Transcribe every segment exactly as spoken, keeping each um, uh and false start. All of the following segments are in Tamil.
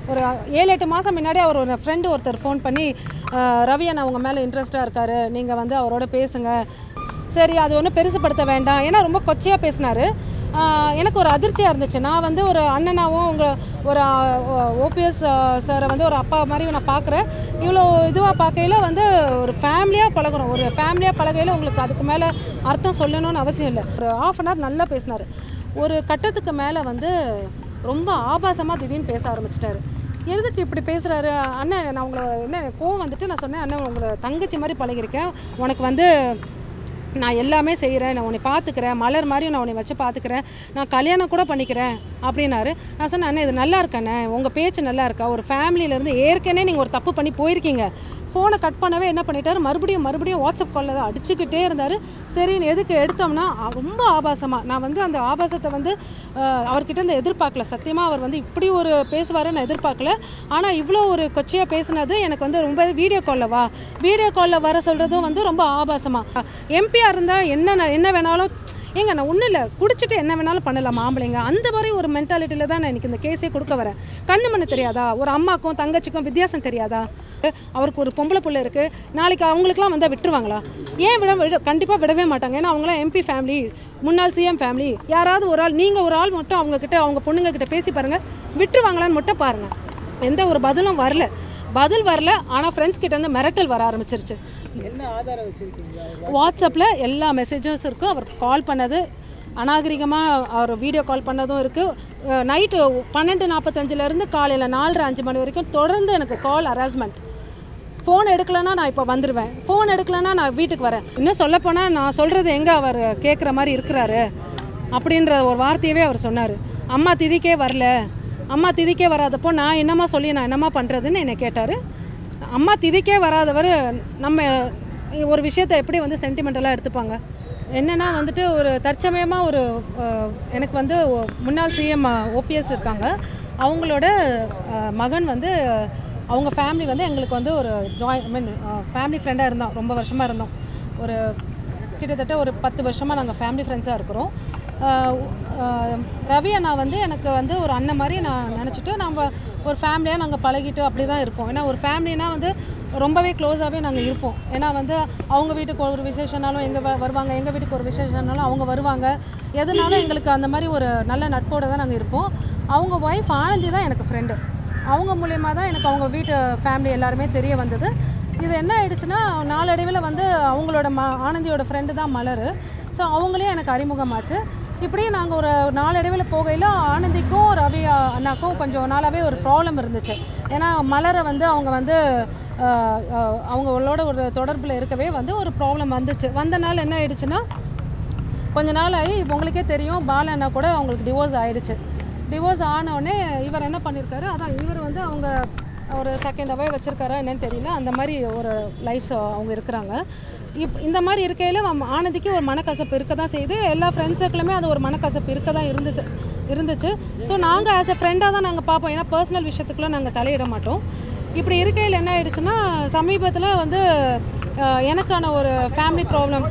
ஒரு ஏழு எட்டு மாதம் முன்னாடி அவர் ஒரு ஃப்ரெண்டு ஒருத்தர் ஃபோன் பண்ணி ரவி அண்ணா அவங்க மேலே இன்ட்ரெஸ்ட்டாக இருக்கார், நீங்கள் வந்து அவரோட பேசுங்க. சரி, அது ஒன்றும் பெருசுப்படுத்த வேண்டாம், ஏன்னா ரொம்ப கொச்சையாக பேசினார். எனக்கு ஒரு அதிர்ச்சியாக இருந்துச்சு. நான் வந்து ஒரு அண்ணனாவும் உங்கள் ஒரு ஓபிஎஸ் சாரை வந்து ஒரு அப்பா மாதிரி நான் பார்க்குறேன். இவ்வளோ இதுவாக பார்க்கையில் வந்து ஒரு ஃபேமிலியாக பழகுறோம். ஒரு ஃபேமிலியாக பழகையில் உங்களுக்கு அதுக்கு மேலே அர்த்தம் சொல்லணும்னு அவசியம் இல்லை. ஒரு ஆஃப் அன் ஹவர் நல்லா பேசினார். ஒரு கட்டத்துக்கு மேலே வந்து ரொம்ப ஆபாசமாக திடீர்னு பேச ஆரம்பிச்சிட்டாரு. எதுக்கு இப்படி பேசுகிறாரு அண்ணன்? நான் உங்களை என்ன கோவம் வந்துட்டு நான் சொன்னேன், அண்ணன் உங்களை தங்கச்சி மாதிரி பழகிருக்கேன், உனக்கு வந்து நான் எல்லாமே செய்கிறேன், நான் உன்னை பார்த்துக்கிறேன், மலர் மாதிரியும் நான் உன்னை வச்சு பார்த்துக்கிறேன், நான் கல்யாணம் கூட பண்ணிக்கிறேன் அப்படின்னாரு. நான் சொன்னேன், அண்ணே இது நல்லா இருக்கண்ணே, உங்கள் பேச்சு நல்லா இருக்கா, ஒரு ஃபேமிலியிலேருந்து ஏற்கனவே நீங்கள் ஒரு தப்பு பண்ணி போயிருக்கீங்க. ஃபோனை கட் பண்ணவே என்ன பண்ணிட்டாரு, மறுபடியும் மறுபடியும் வாட்ஸ்அப் காலில் தான் அடிச்சுக்கிட்டே இருந்தார். சரி, எதுக்கு எடுத்தோம்னா ரொம்ப ஆபாசமாக, நான் வந்து அந்த ஆபாசத்தை வந்து அவர்கிட்ட இருந்து எதிர்பார்க்கல. சத்தியமாக அவர் வந்து இப்படி ஒரு பேசுவார் நான் எதிர்பார்க்கல. ஆனால் இவ்வளோ ஒரு கொச்சையாக பேசினது எனக்கு வந்து ரொம்ப வீடியோ காலில் வா வீடியோ காலில் வர சொல்கிறதும் வந்து ரொம்ப ஆபாசமாக. எம்பியாக இருந்தால் என்ன என்ன வேணாலும் ஏங்க நான் ஒன்றும் இல்லை, குடிச்சிட்டு என்ன வேணாலும் பண்ணலாம் ஆம்பளைங்க, அந்த மாதிரி ஒரு மென்டாலிட்டியில் தான் நான் இன்றைக்கி இந்த கேஸே கொடுக்க வரேன். கண்ணு மண்ணு தெரியாதா, ஒரு அம்மாக்கும் தங்கச்சிக்கும் வித்தியாசம் தெரியாதா? அவருக்கு ஒரு பொம்பளை பிள்ளை இருக்குது, நாளைக்கு அவங்களுக்குலாம் வந்தால் விட்டுருவாங்களா? ஏன் விட விட கண்டிப்பாக விடவே மாட்டாங்க. ஏன்னா அவங்களாம் எம்பி ஃபேமிலி, முன்னாள் சிஎம் ஃபேமிலி. யாராவது ஒரு ஆள், நீங்கள் ஒரு ஆள் மட்டும் அவங்கக்கிட்ட அவங்க பொண்ணுங்கக்கிட்ட பேசி பாருங்கள், விட்டுருவாங்களான்னு மட்டும் பாருங்கள். எந்த ஒரு பதிலும் வரல, பதில் வரல. ஆனால் ஃப்ரெண்ட்ஸ் கிட்ட இருந்து மிரட்டல் வர ஆரம்பிச்சிருச்சு. என்ன ஆதாரம் வச்சிருக்கீங்க? வாட்ஸ்அப்பில் எல்லா மெசேஜஸும் இருக்குது. அவர் கால் பண்ணது அநாகரிகமாக அவர் வீடியோ கால் பண்ணதும் இருக்குது. நைட்டு பன்னெண்டு நாற்பத்தஞ்சிலேருந்து காலையில் நாலரை அஞ்சு மணி வரைக்கும் தொடர்ந்து எனக்கு கால் ஹராஸ்மெண்ட். ஃபோன் எடுக்கலைன்னா நான் இப்போ வந்துடுவேன், ஃபோன் எடுக்கலைன்னா நான் வீட்டுக்கு வரேன். இன்னும் சொல்லப்போனால் நான் சொல்கிறது எங்கே அவர் கேட்குற மாதிரி இருக்கிறாரு அப்படின்ற ஒரு வார்த்தையவே அவர் சொன்னார். அம்மா திதிக்கே வரல, அம்மா திதிக்கே வராதப்போ நான் என்னம்மா சொல்லி நான் என்னம்மா பண்ணுறதுன்னு என்னை கேட்டார். அம்மா திதிக்கே வராதவர் நம்ம ஒரு விஷயத்தை எப்படி வந்து சென்டிமெண்டலாக எடுத்துப்பாங்க? என்னென்னா வந்துட்டு ஒரு தற்சமயமாக ஒரு எனக்கு வந்து முன்னாள் சிஎம் ஓபிஎஸ் இருக்காங்க, அவங்களோட மகன் வந்து அவங்க ஃபேமிலி வந்து எங்களுக்கு வந்து ஒரு ஜாயின் ஐ மீன் ஃபேமிலி ஃப்ரெண்டாக இருந்தோம், ரொம்ப வருஷமாக இருந்தோம். ஒரு கிட்டத்தட்ட ஒரு பத்து வருஷமாக நாங்கள் ஃபேமிலி ஃப்ரெண்ட்ஸாக இருக்கிறோம். ரவி அண்ணா வந்து எனக்கு வந்து ஒரு அண்ணன் மாதிரி நான் நினச்சிட்டு நம்ம ஒரு ஃபேமிலியாக நாங்கள் பழகிட்டு அப்படி தான் இருப்போம். ஏன்னா ஒரு ஃபேமிலினா வந்து ரொம்பவே க்ளோஸாகவே நாங்கள் இருப்போம். ஏன்னா வந்து அவங்க வீட்டுக்கு ஒரு விசேஷனாலும் எங்கே வருவாங்க, எங்கள் வீட்டுக்கு ஒரு விசேஷனாலும் அவங்க வருவாங்க. எதுனாலும் எங்களுக்கு அந்த மாதிரி ஒரு நல்ல நட்போடு தான் நாங்கள் இருப்போம். அவங்க ஒய்ஃப் ஆனந்தி தான் எனக்கு ஃப்ரெண்டு. அவங்க மூலயமா தான் எனக்கு அவங்க வீட்டு ஃபேமிலி எல்லாருமே தெரிய வந்தது. இது என்ன ஆயிடுச்சுன்னா நாளடைவில் வந்து அவங்களோட ம ஆனந்தியோட ஃப்ரெண்டு தான் மலர். ஸோ அவங்களே எனக்கு அறிமுகமாச்சு. இப்படியே நாங்கள் ஒரு நாளடைவில் போகையில் ஆனந்திக்கும் ரவி அண்ணாக்கும் கொஞ்சம் நாளாகவே ஒரு ப்ராப்ளம் இருந்துச்சு. ஏன்னா மலரை வந்து அவங்க வந்து அவங்களோட ஒரு தொடர்பில் இருக்கவே வந்து ஒரு ப்ராப்ளம் வந்துச்சு. வந்தனால என்ன ஆயிடுச்சுன்னா கொஞ்ச நாள் ஆகி உங்களுக்கே தெரியும் பால அண்ணா கூட அவங்களுக்கு டிவோர்ஸ் ஆகிடுச்சு. டிவோர்ஸ் ஆனவுடனே இவர் என்ன பண்ணியிருக்காரு, அதான் இவர் வந்து அவங்க ஒரு செகண்டாகவே வச்சுருக்காரா என்னன்னு தெரியல, அந்த மாதிரி ஒரு லைஃப்ஸ் அவங்க இருக்கிறாங்க. இப் இந்த மாதிரி இருக்கையில் ஆனந்திக்கு ஒரு மனக்கசப்பு இருக்க தான் செய்யுது. எல்லா ஃப்ரெண்ட்ஸ் சர்க்கிளுமே அது ஒரு மனக்கசப்பு இருக்க தான் இருந்துச்சு இருந்துச்சு ஸோ நாங்கள் ஆஸ் எ ஃப்ரெண்டாக தான் நாங்கள் பார்ப்போம். ஏன்னா பர்சனல் விஷயத்துக்குலாம் நாங்கள் தலையிட மாட்டோம். இப்படி இருக்கையில் என்ன ஆயிடுச்சுன்னா சமீபத்தில் வந்து எனக்கான ஒரு ஃபேமிலி ப்ராப்ளம்,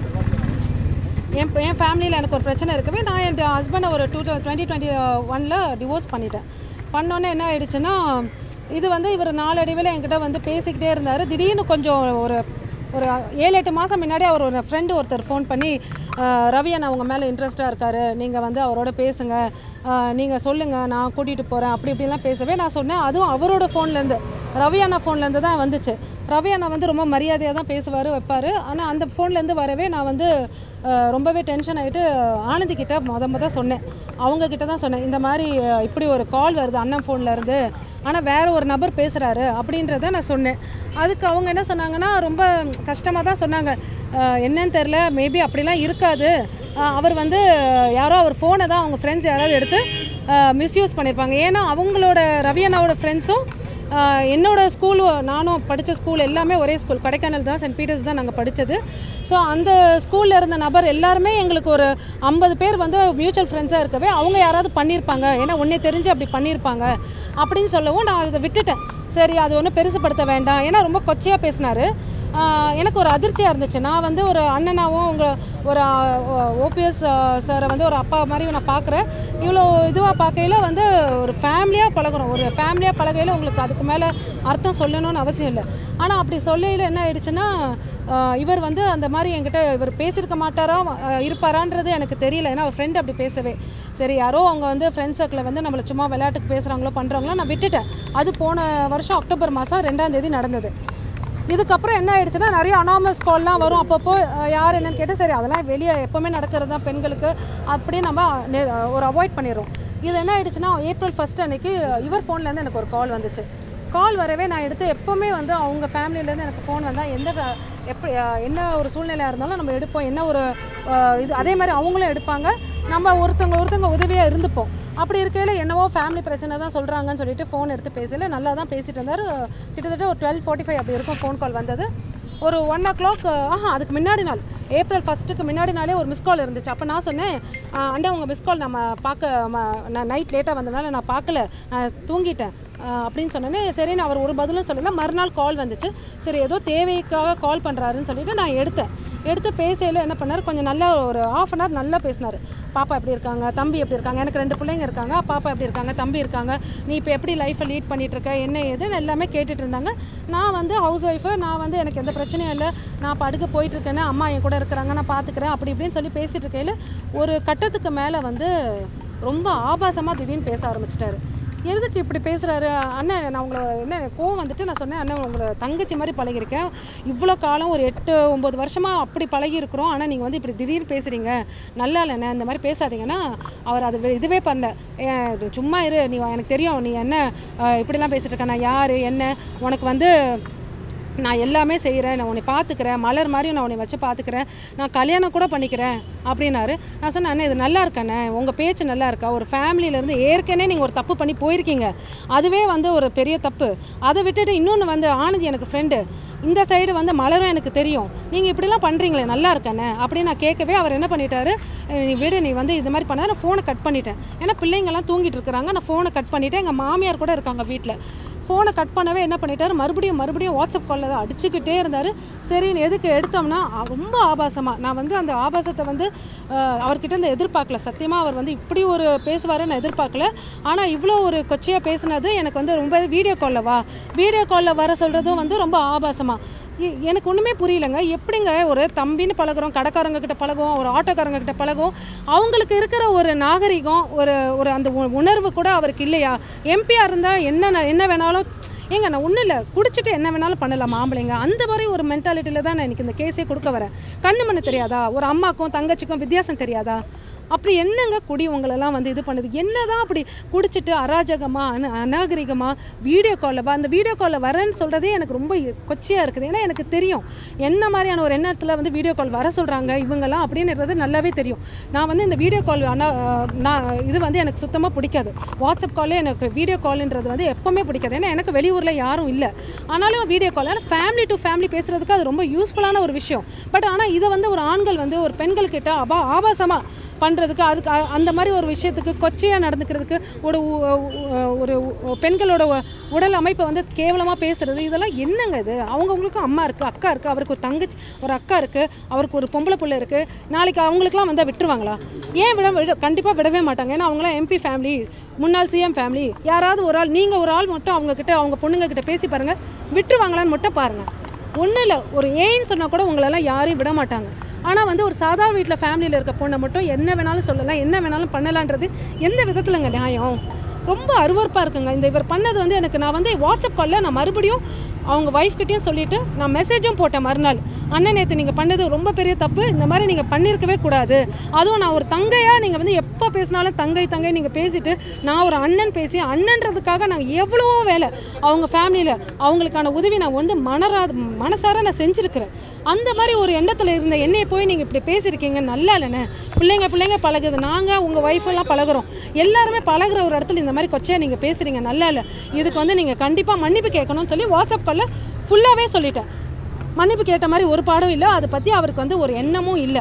என் என் ஃபேமிலியில் எனக்கு ஒரு பிரச்சனை இருக்கவே நான் என் ஹஸ்பண்டை ஒரு டூ டுவெண்ட்டி டுவெண்ட்டி ஒனில் டிவோர்ஸ் பண்ணிட்டேன். பண்ணோன்னே என்ன ஆயிடுச்சுன்னா இது வந்து இவர் நாளடைவில் என்கிட்ட வந்து பேசிக்கிட்டே இருந்தார். திடீர்னு கொஞ்சம் ஒரு ஒரு ஏழு எட்டு மாதம் முன்னாடி அவர் ஒரு ஃப்ரெண்டு ஒருத்தர் ஃபோன் பண்ணி ரவி அண்ணா அவங்க மேலே இன்ட்ரெஸ்ட்டாக இருக்கார், நீங்கள் வந்து அவரோட பேசுங்க, நீங்கள் சொல்லுங்கள், நான் கூட்டிகிட்டு போகிறேன் அப்படி இப்படிலாம் பேசவே நான் சொன்னேன். அதுவும் அவரோட ஃபோன்லேருந்து, ரவி அண்ணா ஃபோன்லேருந்து தான் வந்துச்சு. ரவி அண்ணா வந்து ரொம்ப மரியாதையாக தான் பேசுவார் வைப்பார். ஆனால் அந்த ஃபோன்லேருந்து வரவே நான் வந்து ரொம்பவே டென்ஷன் ஆகிட்டு ஆனந்திக்கிட்ட மொத மொதல் சொன்னேன், அவங்கக்கிட்ட தான் சொன்னேன், இந்த மாதிரி இப்படி ஒரு கால் வருது அண்ணன் ஃபோன்லேருந்து, ஆனால் வேறு ஒரு நபர் பேசுகிறாரு அப்படின்றத நான் சொன்னேன். அதுக்கு அவங்க என்ன சொன்னாங்கன்னா ரொம்ப கஷ்டமாக தான் சொன்னாங்க. என்னன்னு தெரில, மேபி அப்படிலாம் இருக்காது, அவர் வந்து யாரோ அவர் ஃபோனை தான் அவங்க ஃப்ரெண்ட்ஸ் யாராவது எடுத்து மிஸ்யூஸ் பண்ணியிருப்பாங்க. ஏன்னா அவங்களோட ரவி அண்ணாவோட ஃப்ரெண்ட்ஸும் என்னோட ஸ்கூல், நானும் படித்த ஸ்கூல் எல்லாமே ஒரே ஸ்கூல், கொடைக்கானல் தான், சென்ட் பீட்டர்ஸ் தான் நாங்கள் படித்தது. ஸோ அந்த ஸ்கூலில் இருந்த நபர் எல்லாருமே எங்களுக்கு ஒரு ஐம்பது பேர் வந்து மியூச்சுவல் ஃப்ரெண்ட்ஸாக இருக்கவே அவங்க யாராவது பண்ணியிருப்பாங்க, ஏன்னா ஒன்றே தெரிஞ்சு அப்படி பண்ணியிருப்பாங்க அப்படின்னு சொல்லவும் நான் இதை விட்டுட்டேன். சரி, அது ஒன்றும் பெருசுப்படுத்த வேண்டாம், ஏன்னா ரொம்ப கொச்சையாக பேசினார். எனக்கு ஒரு அதிர்ச்சியாக இருந்துச்சு. நான் வந்து ஒரு அண்ணனாவும் உங்கள் ஒரு ஓபிஎஸ் சாரை வந்து ஒரு அப்பா மாதிரி நான் பார்க்குறேன். இவ்வளோ இதுவாக பார்க்கையில் வந்து ஒரு ஃபேமிலியாக பழகுறோம். ஒரு ஃபேமிலியாக பழகையில் உங்களுக்கு அதுக்கு மேலே அர்த்தம் சொல்லணும்னு அவசியம் இல்லை. ஆனால் அப்படி சொல்லையில் என்ன ஆயிடுச்சுன்னா இவர் வந்து அந்த மாதிரி என்கிட்ட இவர் பேசியிருக்க மாட்டாரா இருப்பாரான்றது எனக்கு தெரியல. ஏன்னா அவர் ஃப்ரெண்ட் அப்படி பேசவே சரி யாரோ அவங்க வந்து ஃப்ரெண்ட்ஸ் சர்க்கிளில் வந்து நம்மளை சும்மா விளையாட்டுக்கு பேசுகிறாங்களோ பண்ணுறாங்களோ நான் விட்டுட்டேன். அது போன வருஷம் அக்டோபர் மாதம் ரெண்டாம் தேதி நடந்தது. இதுக்கப்புறம் என்ன ஆயிடுச்சுன்னா நிறைய அனாமஸ் கால்லாம் வரும். அப்பப்போ யார் என்னன்னு கேட்டால் சரி அதெல்லாம் வெளியே எப்போவுமே நடக்கிறது தான் பெண்களுக்கு, அப்படியே நம்ம ஒரு அவாய்ட் பண்ணிடுறோம். இது என்ன ஆயிடுச்சுன்னா ஏப்ரல் ஃபர்ஸ்ட் அன்னைக்கு இவர் ஃபோன்லேருந்து எனக்கு ஒரு கால் வந்துச்சு. கால் வரவே நான் எடுத்து எப்போவுமே வந்து அவங்க ஃபேமிலியிலேருந்து எனக்கு ஃபோன் வந்தால் எந்த எப்படி என்ன ஒரு சூழ்நிலையாக இருந்தாலும் நம்ம எடுப்போம். என்ன ஒரு இது அதே மாதிரி அவங்களும் எடுப்பாங்க. நம்ம ஒருத்தவங்க ஒருத்தவங்க உதவியாக இருந்துப்போம். அப்படி இருக்கையில் என்னவோ ஃபேமிலி பிரச்சனை தான் சொல்கிறாங்கன்னு சொல்லிட்டு ஃபோன் எடுத்து பேசல. நல்லா தான் பேசிகிட்டு இருந்தார். கிட்டத்தட்ட ஒரு டுவெல் ஃபார்ட்டி ஃபைவ் அப்படி இருக்கும் ஃபோன் கால் வந்தது. ஒரு ஒன் ஓ கிளாக் ஆஹா அதுக்கு முன்னாடி நாள் ஏப்ரல் ஃபஸ்ட்டுக்கு முன்னாடி நாளே ஒரு மிஸ் கால் இருந்துச்சு. அப்போ நான் சொன்னேன் அண்டா உங்கள் மிஸ் கால் நம்ம பார்க்க நான் நைட் லேட்டாக வந்ததுனால நான் பார்க்கல, நான் தூங்கிட்டேன் அப்படின்னு சொன்னேன்னே சரி நான் அவர் ஒரு பதிலும் சொல்லலை. மறுநாள் கால் வந்துச்சு. சரி ஏதோ தேவைக்காக கால் பண்ணுறாருன்னு சொல்லிட்டு நான் எடுத்தேன். எடுத்து பேசையில் என்ன பண்ணார், கொஞ்சம் நல்லா ஒரு ஆஃப் அன் ஹவர் நல்லா பேசினார். பாப்பா எப்படி இருக்காங்க, தம்பி எப்படி இருக்காங்க, எனக்கு ரெண்டு பிள்ளைங்க இருக்காங்க, பாப்பா எப்படி இருக்காங்க, தம்பி இருக்காங்க, நீ இப்போ எப்படி லைஃப்பை லீட் பண்ணிகிட்ருக்க, என்ன ஏதுன்னு எல்லாமே கேட்டுட்டு இருந்தாங்க. நான் வந்து ஹவுஸ் ஒய்ஃபு, நான் வந்து எனக்கு எந்த பிரச்சனையும் இல்லை, நான் படுக்க போயிட்டுருக்கேன்னு, அம்மா என் கூட இருக்கிறாங்க, நான் பார்த்துக்கிறேன் அப்படி இப்படின்னு சொல்லி பேசிகிட்டு இருக்கையில் ஒரு கட்டத்துக்கு மேலே வந்து ரொம்ப ஆபாசமாக திடீர்னு பேச ஆரம்பிச்சிட்டாரு. எதுக்கு இப்படி பேசுகிறாரு அண்ணன், நான் உங்களை என்ன கோவம் வந்துட்டு நான் சொன்னேன் அண்ணன் உங்களை தங்கச்சி மாதிரி பழகிருக்கேன், இவ்வளோ காலம் ஒரு எட்டு ஒம்பது வருஷமாக அப்படி பழகிருக்கிறோம், ஆனால் நீங்கள் வந்து இப்படி திடீர்னு பேசுகிறீங்க, நல்லா இல்லைண்ணே இந்த மாதிரி பேசாதீங்கன்னா அவர் அது இதுவே பண்ணல. சும்மா இரு, நீ எனக்கு தெரியும் நீ என்ன இப்படிலாம் பேசிகிட்டு இருக்க, நான் யார் என்ன உனக்கு வந்து நான் எல்லாமே செய்கிறேன், நான் உன்னை பார்த்துக்கிறேன், மலர் மாதிரியும் நான் உன்னை வச்சு பார்த்துக்கிறேன், நான் கல்யாணம் கூட பண்ணிக்கிறேன் அப்படின்னாரு. நான் சொன்னேன் அண்ணே இது நல்லா இருக்காண்ணே, உங்கள் பேச்சு நல்லா இருக்கா, ஒரு ஃபேமிலியிலேருந்து ஏற்கனவே நீங்கள் ஒரு தப்பு பண்ணி போயிருக்கீங்க, அதுவே வந்து ஒரு பெரிய தப்பு. அதை விட்டுட்டு இன்னொன்று வந்து ஆனந்தி எனக்கு ஃப்ரெண்டு, இந்த சைடு வந்து மலரும் எனக்கு தெரியும், நீங்கள் இப்படிலாம் பண்ணுறீங்களே நல்லா இருக்கானே அப்படின்னு நான் கேட்கவே அவர் என்ன பண்ணிட்டாரு, நீ விடு நீ வந்து இது மாதிரி பண்ணால் நான் ஃபோனை கட் பண்ணிட்டேன். ஏன்னா பிள்ளைங்கள்லாம் தூங்கிட்டு இருக்கிறாங்க, நான் ஃபோனை கட் பண்ணிவிட்டேன். எங்கள் மாமியார் கூட இருக்காங்க வீட்டில். ஃபோனை கட் பண்ணவே என்ன பண்ணிட்டார், மறுபடியும் மறுபடியும் வாட்ஸ்அப் காலில் தான் அடிச்சுக்கிட்டே இருந்தார். சரின்னு எதுக்கு எடுத்தோம்னா ரொம்ப ஆபாசமாக, நான் வந்து அந்த ஆபாசத்தை வந்து அவர்கிட்ட இருந்து எதிர்பார்க்கல, சத்தியமாக அவர் வந்து இப்படி ஒரு பேசுவார் நான் எதிர்பார்க்கல. ஆனால் இவ்வளோ ஒரு கொச்சையாக பேசுனது எனக்கு வந்து ரொம்ப வீடியோ காலில் வா வீடியோ காலில் வர சொல்கிறதும் வந்து ரொம்ப ஆபாசமாக எனக்கு ஒன்றுமே புரியலைங்க. எப்படிங்க ஒரு தம்பின்னு பழகுறோம், கடைக்காரங்க கிட்ட பழகுவோம், ஒரு ஆட்டோக்காரங்க கிட்ட பழகுவோம், அவங்களுக்கு இருக்கிற ஒரு நாகரிகம் ஒரு ஒரு அந்த உணர்வு கூட அவருக்கு இல்லையா? எம்பியாக இருந்தால் என்ன என்ன வேணாலும் ஏங்க நான் ஒன்றும் இல்லை குடிச்சிட்டு என்ன வேணாலும் பண்ணலாம் ஆம்பளைங்க, அந்த மாதிரி ஒரு மென்டாலிட்டியில் தான் நான் எனக்கு இந்த கேஸே கொடுக்க வரேன். கண்ணு மண்ணு தெரியாதா, ஒரு அம்மாக்கும் தங்கச்சிக்கும் வித்தியாசம் தெரியாதா? அப்படி என்னங்க குடி உங்களெல்லாம் வந்து இது பண்ணுது, என்ன தான் அப்படி குடிச்சிட்டு அராஜகமாக அன அநாகரிகமாக வீடியோ காலில் வா, அந்த வீடியோ காலில் வரேன்னு சொல்கிறதே எனக்கு ரொம்ப கொச்சையாக இருக்குது. ஏன்னா எனக்கு தெரியும் என்ன மாதிரியான ஒரு எண்ணத்தில் வந்து வீடியோ கால் வர சொல்கிறாங்க இவங்கெல்லாம் அப்படின்றது நல்லாவே தெரியும். நான் வந்து இந்த வீடியோ கால் ஆனால் நான் இது வந்து எனக்கு சுத்தமாக பிடிக்காது. வாட்ஸ்அப் காலே எனக்கு வீடியோ கால்ன்றது வந்து எப்போவுமே பிடிக்காது. ஏன்னா எனக்கு வெளியூரில் யாரும் இல்லை, ஆனாலும் வீடியோ கால் ஆனால் ஃபேமிலி டு ஃபேமிலி பேசுகிறதுக்கு அது ரொம்ப யூஸ்ஃபுல்லான ஒரு விஷயம். பட் ஆனால் இதை வந்து ஒரு ஆண்கள் வந்து ஒரு பெண்கள்கிட்ட அபா ஆபாசமாக பண்ணுறதுக்கு, அதுக்கு அந்த மாதிரி ஒரு விஷயத்துக்கு கொச்சையாக நடந்துக்கிறதுக்கு, ஒரு ஒரு பெண்களோட உடல் அமைப்பை வந்து கேவலமாக பேசுகிறது, இதெல்லாம் என்னங்க இது? அவங்கவுங்களுக்கும் அம்மா இருக்குது, அக்கா இருக்குது, அவருக்கு ஒரு தங்கச்சி ஒரு அக்கா இருக்குது, அவருக்கு ஒரு பொம்பளை பிள்ளை இருக்குது, நாளைக்கு அவங்களுக்குலாம் வந்தால் விட்டுருவாங்களா? ஏன் விட விட கண்டிப்பாக விடவே மாட்டாங்க. ஏன்னா அவங்களாம் எம்பி ஃபேமிலி, முன்னாள் சிஎம் ஃபேமிலி, யாராவது ஒரு ஆள் நீங்கள் ஒரு ஆள் மட்டும் அவங்கக்கிட்ட அவங்க பொண்ணுங்கக்கிட்ட பேசி பாருங்கள், விட்டுருவாங்களான்னு மட்டும் பாருங்கள். ஒன்றும் இல்லை, ஒரு ஏன்னு சொன்னால் கூட உங்களெல்லாம் யாரையும் விட மாட்டாங்க. ஆனால் வந்து ஒரு சாதாரண வீட்டில் ஃபேமிலியில் இருக்க பொண்ணை மட்டும் என்ன வேணாலும் சொல்லலாம், என்ன வேணாலும் பண்ணலான்றது எந்த விதத்துலங்க நியாயம்? ரொம்ப அருவருப்பாக இருக்குங்க இந்த இவர் பண்ணது வந்து. எனக்கு நான் வந்து வாட்ஸ்அப் காலில் நான் மறுபடியும் அவங்க ஒய்ஃப்கிட்டையும் சொல்லிவிட்டு நான் மெசேஜும் போட்டேன் மறுநாள், அண்ணன் நேற்று நீங்கள் பண்ணது ரொம்ப பெரிய தப்பு, இந்த மாதிரி நீங்கள் பண்ணியிருக்கவே கூடாது. அதுவும் நான் ஒரு தங்கையாக நீங்கள் வந்து எப்போ பேசினாலும் தங்கை தங்கை நீங்கள் பேசிவிட்டு, நான் ஒரு அண்ணன் பேசி அண்ணன்றதுக்காக நாங்கள் எவ்வளோ வேலை அவங்க ஃபேமிலியில் அவங்களுக்கான உதவி நான் வந்து மனரா மனசார நான் செஞ்சுருக்கிறேன். அந்த மாதிரி ஒரு எண்ணத்தில் இருந்த என்னையை போய் நீங்கள் இப்படி பேசியிருக்கீங்க, நல்லா இல்லைண்ணே. பிள்ளைங்க பிள்ளைங்க பழகுது, நாங்கள் உங்கள் ஒய்ஃபெல்லாம் பழகுறோம், எல்லாருமே பழகுற ஒரு இடத்துல இந்த மாதிரி கொச்சையாக நீங்கள் பேசுகிறீங்க, நல்லா இல்லை, இதுக்கு வந்து நீங்கள் கண்டிப்பாக மன்னிப்பு கேட்கணும்னு சொல்லி வாட்ஸ்அப் காலில் ஃபுல்லாகவே சொல்லிட்டேன். மன்னிப்பு கேட்ட மாதிரி ஒரு பாடம் இல்லை, அதை பற்றி அவருக்கு வந்து ஒரு எண்ணமும் இல்லை.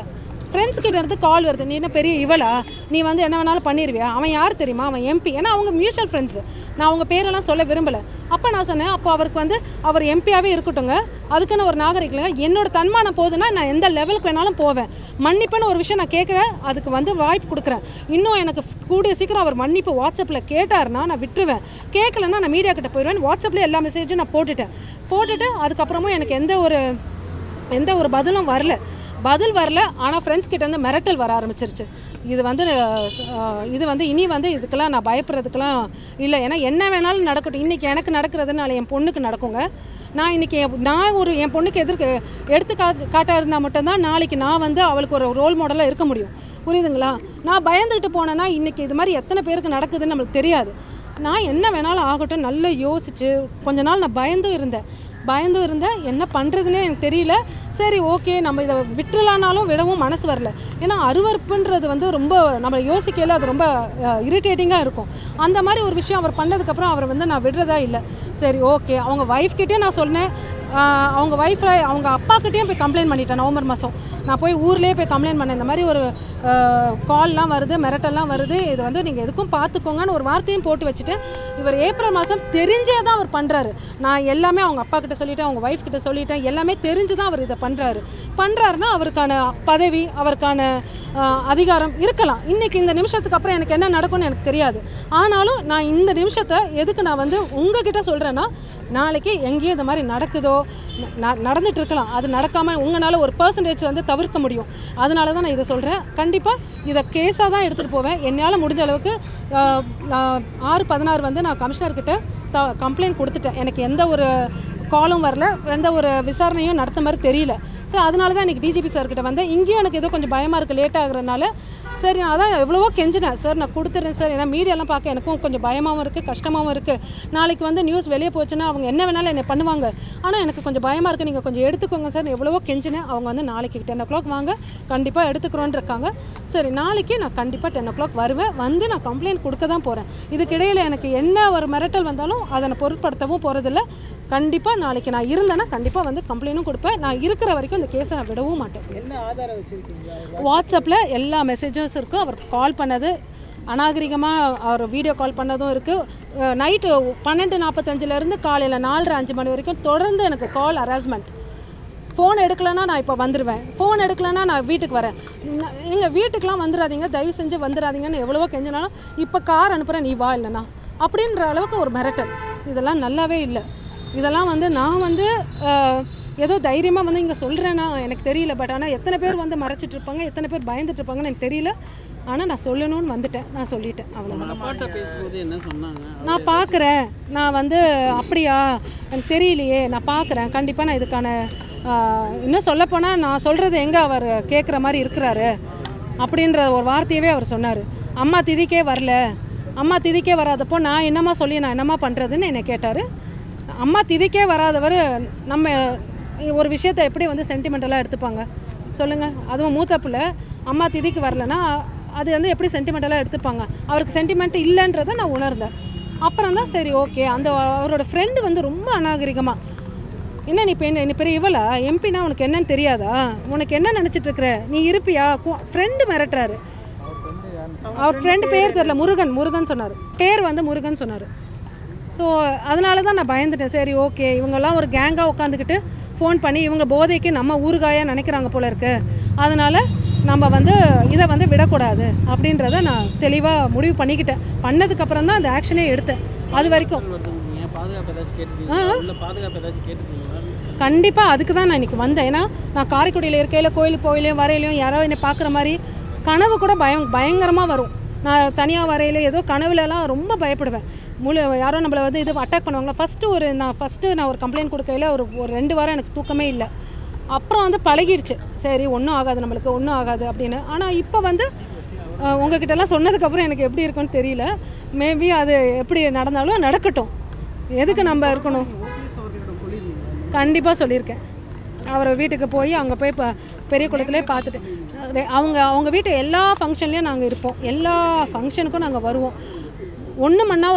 ஃப்ரெண்ட்ஸ் கிட்ட இருந்து கால் வருது, நீ என்ன பெரிய இவளா, நீ வந்து என்ன வேணாலும் பண்ணிடுவியா, அவன் யார் தெரியுமா, அவன் எம்பி. ஏன்னா அவங்க மியூச்சுவல் ஃப்ரெண்ட்ஸு, நான் அவங்க பேரெல்லாம் சொல்ல விரும்பலை. அப்போ நான் சொன்னேன், அப்போ அவருக்கு வந்து அவர் எம்பியாகவே இருக்கட்டுங்க, அதுக்குன்னு ஒரு நாகரிகம், என்னோட தன்மானம் போகுதுன்னா நான் எந்த லெவலுக்கு வேணாலும் போவேன். மன்னிப்புன்னு ஒரு விஷயம் நான் கேட்குறேன், அதுக்கு வந்து வாய்ப்பு கொடுக்குறேன். இன்னும் எனக்கு கூடிய சீக்கிரம் அவர் மன்னிப்பு வாட்ஸ்அப்பில் கேட்டார்னா நான் விட்டுருவேன், கேட்கலன்னா நான் மீடியா கிட்ட போயிடுவேன். வாட்ஸ்அப்லேயே எல்லா மெசேஜும் நான் போட்டுட்டேன். போட்டுட்டு அதுக்கப்புறமும் எனக்கு எந்த ஒரு எந்த ஒரு பதிலும் வரல பதில் வரல ஆனால் ஃப்ரெண்ட்ஸ் கிட்டேருந்து மிரட்டல் வர ஆரம்பிச்சிருச்சு. இது வந்து இது வந்து இனி வந்து இதுக்கெல்லாம் நான் பயப்படுறதுக்கெல்லாம் இல்லை. ஏன்னா என்ன வேணாலும் நடக்கட்டும், இன்றைக்கி எனக்கு நடக்கிறதுனால என் பொண்ணுக்கு நடக்குங்க. நான் இன்றைக்கி நான் ஒரு என் பொண்ணுக்கு எதிர்க்கு எடுத்து கா காட்டாக இருந்தால் மட்டும்தான் நாளைக்கு நான் வந்து அவளுக்கு ஒரு ரோல் மாடலாக இருக்க முடியும். புரியுதுங்களா? நான் பயந்துக்கிட்டு போனேன்னா இன்றைக்கி இது மாதிரி எத்தனை பேருக்கு நடக்குதுன்னு நம்மளுக்கு தெரியாது. நான் என்ன வேணாலும் ஆகட்டும் நல்லா யோசிச்சு கொஞ்ச நாள் நான் பயந்தும் இருந்தேன் பயந்தும் இருந்தேன் என்ன பண்ணுறதுனே எனக்கு தெரியல. சரி ஓகே, நம்ம இதை விட்டுலானாலும் விடவும் மனசு வரல. ஏன்னா அருவறுப்புன்றது வந்து ரொம்ப நம்ம யோசிக்கையில் அது ரொம்ப இரிட்டேட்டிங்காக இருக்கும். அந்த மாதிரி ஒரு விஷயம் அவர் பண்ணதுக்கப்புறம் அவரை வந்து நான் விடுறதா இல்லை. சரி ஓகே, அவங்க ஒய்ஃப்கிட்டே நான் சொன்னேன், அவங்க ஒய்ஃபை அவங்க அப்பாக்கிட்டேயும் போய் கம்ப்ளைண்ட் பண்ணிட்டேன். நவம்பர் மாதம் நான் போய் ஊர்லேயே போய் கம்ப்ளைண்ட் பண்ணேன், இந்த மாதிரி ஒரு கால்லாம் வருது, மிரட்டெல்லாம் வருது, இது வந்து நீங்கள் எதுக்கும் பார்த்துக்கோங்கன்னு ஒரு வார்த்தையும் போட்டு வச்சுட்டேன். இவர் ஏப்ரல் மாதம் தெரிஞ்சே தான் அவர் பண்ணுறாரு. நான் எல்லாமே அவங்க அப்பா கிட்ட சொல்லிட்டேன், அவங்க ஒய்ஃப் கிட்ட சொல்லிட்டேன், எல்லாமே தெரிஞ்சு தான் அவர் இதை பண்ணுறாரு. பண்ணுறாருன்னா அவருக்கான பதவி, அவருக்கான அதிகாரம் இருக்கலாம். இன்றைக்கி இந்த நிமிஷத்துக்கு அப்புறம் எனக்கு என்ன நடக்கும்னு எனக்கு தெரியாது. ஆனாலும் நான் இந்த நிமிஷத்தை எதுக்கு நான் வந்து உங்ககிட்ட சொல்கிறேன்னா, நாளைக்கு எங்கேயும் இந்த மாதிரி நடக்குதோ நடந்துட்டு இருக்கலாம், அது நடக்காமல் உங்களால் ஒரு பர்சன்டேஜ் வந்து தவிர்க்க முடியும். அதனால தான் நான் இதை சொல்கிறேன். கண்டிப்பாக இதை கேஸாக தான் எடுத்துகிட்டு போவேன். என்னால் முடிஞ்ச அளவுக்கு ஆறு பதினாறு வந்து நான் கமிஷனர்கிட்ட த கம்ப்ளைண்ட் கொடுத்துட்டேன். எனக்கு எந்த ஒரு காலும் வரல, எந்த ஒரு விசாரணையும் நடத்த மாதிரி தெரியல. ஸோ அதனால தான் இன்றைக்கி டிஜிபி சார்கிட்ட வந்தேன். இங்கேயும் எனக்கு ஏதோ கொஞ்சம் பயமாக இருக்குது, லேட் ஆகுறதுனால. சரி நான் அதான் எவ்வளவோ கெஞ்சினேன், சார் நான் கொடுத்துட்றேன் சார், ஏன்னா மீடியாலாம் பார்க்க எனக்கும் கொஞ்சம் பயமாகவும் இருக்குது, கஷ்டமாகவும் இருக்குது. நாளைக்கு வந்து நியூஸ் வெளியே போச்சுன்னா அவங்க என்ன வேணாலும் என்னை பண்ணுவாங்க, ஆனால் எனக்கு கொஞ்சம் பயமாக இருக்குது, நீங்கள் கொஞ்சம் எடுத்துக்கோங்க சார். எவ்வளவோ கெஞ்சினேன். அவங்க வந்து நாளைக்கு டென் ஓ கிளாக் வாங்க, கண்டிப்பாக எடுத்துக்கிறோன்னு இருக்காங்க. சரி நாளைக்கு நான் கண்டிப்பாக டென் ஓ கிளாக் வருவேன், வந்து நான் கம்ப்ளைண்ட் கொடுக்க தான் போகிறேன். இதுக்கிடையில் எனக்கு என்ன ஒரு மிரட்டல் வந்தாலும் அதை நான் பொருட்படுத்தவும் போகிறதில்ல. கண்டிப்பாக நாளைக்கு நான் இருந்தேன்னா கண்டிப்பாக வந்து கம்ப்ளைண்ட்டும் கொடுப்பேன். நான் இருக்கிற வரைக்கும் இந்த கேஸை நான் விடவும் மாட்டேன். என்ன ஆதாரம் வச்சுருக்கீங்க? வாட்ஸ்அப்பில் எல்லா மெசேஜஸ் இருக்குது. அவர் கால் பண்ணது அநாகரிகமாக அவர் வீடியோ கால் பண்ணதும் இருக்குது. நைட்டு பன்னெண்டு நாற்பத்தஞ்சிலேருந்து காலையில் நாலரை அஞ்சு மணி வரைக்கும் தொடர்ந்து எனக்கு கால் ஹராஸ்மெண்ட். ஃபோன் எடுக்கலைன்னா நான் இப்போ வந்துடுவேன், ஃபோன் எடுக்கலைன்னா நான் வீட்டுக்கு வரேன், எங்கள் வீட்டுக்கெலாம் வந்துடாதீங்க, தயவு செஞ்சு வந்துடாதீங்கன்னு எவ்வளவோ கெஞ்சினாலும் இப்போ கார் அனுப்புகிறேன் நீ வா இல்லைண்ணா அப்படின்ற அளவுக்கு ஒரு மிரட்டல். இதெல்லாம் நல்லாவே இல்லை. இதெல்லாம் வந்து நான் வந்து ஏதோ தைரியமாக வந்து இங்கே சொல்கிறேன்னா எனக்கு தெரியல. பட் ஆனால் எத்தனை பேர் வந்து மறைச்சிட்ருப்பாங்க, எத்தனை பேர் பயந்துட்டுருப்பாங்கன்னு எனக்கு தெரியல. ஆனால் நான் சொல்லணும்னு வந்துட்டேன், நான் சொல்லிட்டேன். அவ்வளோ பேசும்போது என்ன சொன்னாங்க? நான் பார்க்குறேன், நான் வந்து அப்படியா எனக்கு தெரியலையே, நான் பார்க்குறேன், கண்டிப்பாக நான் இதுக்கான இன்னும் சொல்லப்போனால் நான் சொல்கிறது எங்கே அவர் கேட்குற மாதிரி இருக்கிறாரு அப்படின்ற ஒரு வார்த்தையவே அவர் சொன்னார். அம்மா திதிக்கே வரல, அம்மா திதிக்கே வராதப்போ நான் என்னம்மா சொல்லி நான் என்னம்மா பண்ணுறதுன்னு என்னை கேட்டார். அம்மா திதிக்கே வராதவர் நம்ம ஒரு விஷயத்தை எப்படி வந்து சென்டிமெண்டலாக எடுத்துப்பாங்க சொல்லுங்கள்? அதுவும் மூத்த பிள்ளை அம்மா திதிக்கு வரலன்னா அது வந்து எப்படி சென்டிமெண்டலாக எடுத்துப்பாங்க? அவருக்கு சென்டிமெண்ட் இல்லைன்றதை நான் உணர்ந்தேன். அப்புறம் தான் சரி ஓகே. அந்த அவரோட ஃப்ரெண்டு வந்து ரொம்ப அநாகரிகமாக, என்ன நீ இப்போ என்ன நீ பெரிய இவளா, எம்பினா உனக்கு என்னன்னு தெரியாதா, உனக்கு என்ன நினச்சிட்ருக்குற, நீ இருப்பியா, ஃப்ரெண்டு மிரட்டுறாரு. அவர் ஃப்ரெண்டு பேர் தெரில, முருகன் முருகன் சொன்னார், பேர் வந்து முருகன் சொன்னார். ஸோ அதனால தான் நான் பயந்துட்டேன். சரி ஓகே, இவங்கெல்லாம் ஒரு கேங்காக உட்காந்துக்கிட்டு ஃபோன் பண்ணி இவங்க போதைக்கு நம்ம ஊறுகாயாக நினைக்கிறாங்க போல இருக்குது, அதனால் நம்ம வந்து இதை வந்து விடக்கூடாது அப்படின்றத நான் தெளிவாக முடிவு பண்ணிக்கிட்டேன். பண்ணதுக்கப்புறம் தான் அந்த ஆக்ஷனே எடுத்தேன். அது வரைக்கும் கண்டிப்பாக அதுக்கு தான் நான் இன்றைக்கி வந்தேன். ஏன்னா நான் காரைக்குடியில் இருக்கையில் கோயிலுக்கு போயிலையும் வரையிலையும் யாரோ என்னை பார்க்குற மாதிரி கனவு கூட பயம் பயங்கரமாக வரும். நான் தனியாக வரையில ஏதோ கனவுலலாம் ரொம்ப பயப்படுவேன். முழு யாரோ நம்மளை வந்து இது அட்டாக் பண்ணுவாங்களா. ஃபஸ்ட்டு ஒரு நான் ஃபஸ்ட்டு நான் ஒரு கம்ப்ளைண்ட் கொடுக்கையில் ஒரு ஒரு ரெண்டு வாரம் எனக்கு தூக்கமே இல்லை. அப்புறம் வந்து பழகிடுச்சு, சரி ஒன்றும் ஆகாது நம்மளுக்கு, ஒன்றும் ஆகாது அப்படின்னு. ஆனால் இப்போ வந்து உங்ககிட்டலாம் சொன்னதுக்கப்புறம் எனக்கு எப்படி இருக்குன்னு தெரியல. மேபி அது எப்படி நடந்தாலும் நடக்கட்டும், எதுக்கு நம்ம இருக்கணும். கண்டிப்பாக சொல்லியிருக்கேன். அவர் வீட்டுக்கு போய் அங்கே போய் இப்போ பெரிய குளத்துலேயே பார்த்துட்டு அவங்க அவங்க வீட்டு எல்லா ஃபங்க்ஷன்லேயும் நாங்கள் இருப்போம், எல்லா ஃபங்க்ஷனுக்கும் நாங்கள் வருவோம். ஒன்று மணி